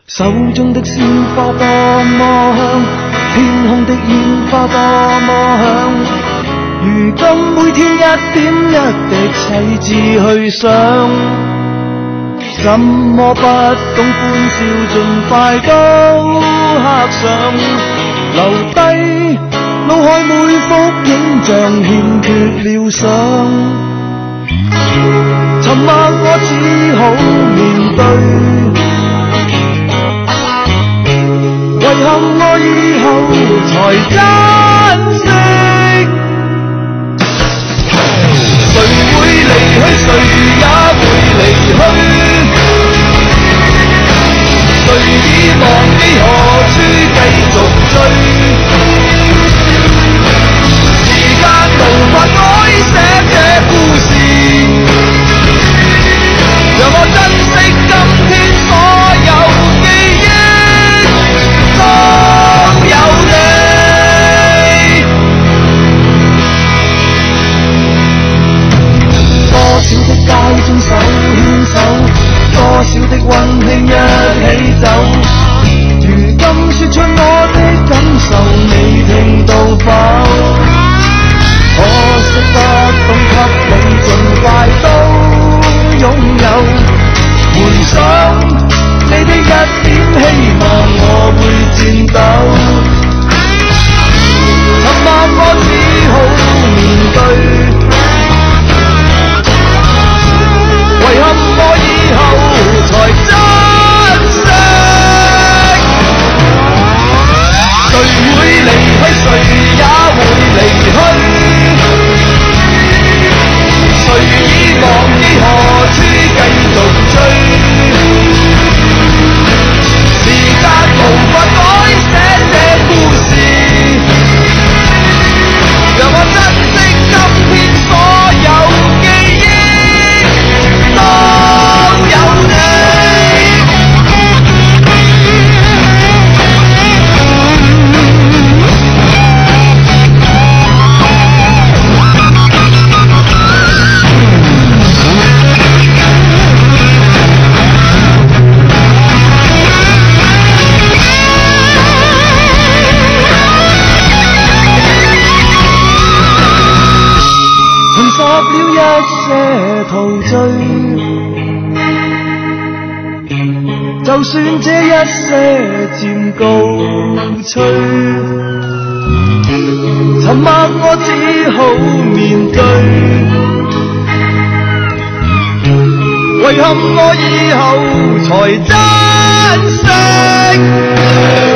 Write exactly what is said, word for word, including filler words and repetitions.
手中的鮮花多麼香，天空的煙花多麼響，如今每天一點一滴細緻去想，怎麼不懂歡笑盡快都刻上，留低腦海每幅影像欠缺了想，沉默我只好面對，遺憾我以後才珍惜。誰會離去，誰也會離去，誰已忘記何處繼續追，時間無法改寫這故事，讓我珍惜今天所有記憶，當有你。多少的街中手牽手，多少的溫馨一起走，如今說出我的感受，你聽到否？可惜不懂給你盡快都擁有，回想你的一點希望，我會顫抖，沉默我只好面對，遺憾我以後才珍惜。誰會離去，誰也會離去，誰已忘記何處繼續追，時間無法改寫這故事，讓我珍惜今天所有記憶，當有你。了一些陶醉，就算這一些漸告吹，沉默我只好面對，遺憾我以後才珍惜。